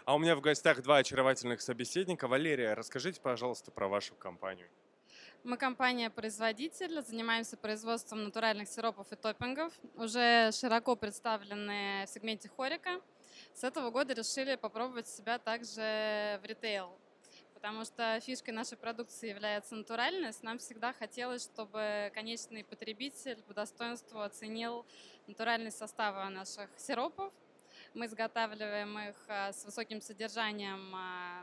А у меня в гостях два очаровательных собеседника. Валерия, расскажите, пожалуйста, про вашу компанию. Мы компания-производитель, занимаемся производством натуральных сиропов и топпингов. Уже широко представлены в сегменте хорика. С этого года решили попробовать себя также в ритейл, потому что фишкой нашей продукции является натуральность. Нам всегда хотелось, чтобы конечный потребитель по достоинству оценил натуральность состава наших сиропов. Мы изготавливаем их с высоким содержанием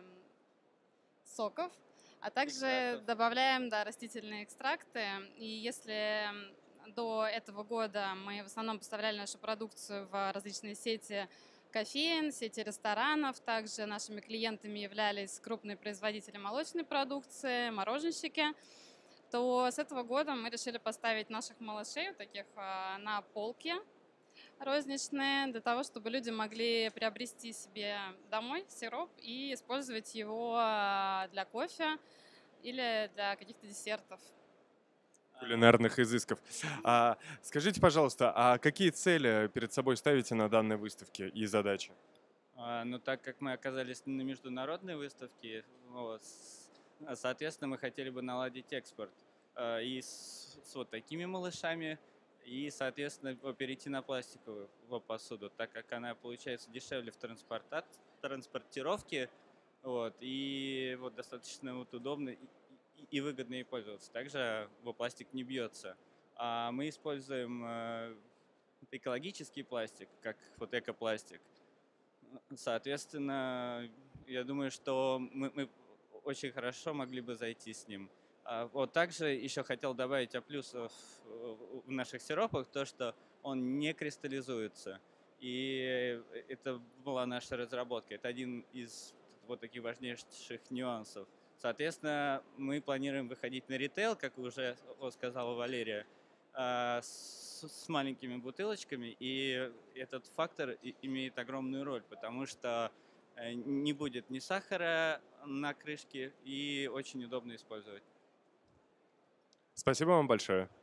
соков, а также Экстрактов. добавляем, да, растительные экстракты. И если до этого года мы в основном поставляли нашу продукцию в различные сети кофеен, сети ресторанов, также нашими клиентами являлись крупные производители молочной продукции, мороженщики, то с этого года мы решили поставить наших малышей вот таких на полке розничные, для того, чтобы люди могли приобрести себе домой сироп и использовать его для кофе или для каких-то десертов. Кулинарных изысков. Скажите, пожалуйста, а какие цели перед собой ставите на данной выставке и задачи? Ну, так как мы оказались на международной выставке, вот, соответственно, мы хотели бы наладить экспорт и с вот такими малышами, и, соответственно, перейти на пластиковую посуду, так как она получается дешевле в транспортировке, вот, и вот достаточно вот удобно и выгодно ей пользоваться. Также пластик не бьется. А мы используем экологический пластик, как вот экопластик. Соответственно, я думаю, что мы очень хорошо могли бы зайти с ним. Вот также еще хотел добавить о плюсах в наших сиропах то, что он не кристаллизуется. И это была наша разработка. Это один из вот таких важнейших нюансов. Соответственно, мы планируем выходить на ритейл, как уже сказала Валерия, с маленькими бутылочками, и этот фактор имеет огромную роль, потому что не будет ни сахара на крышке и очень удобно использовать. Спасибо вам большое.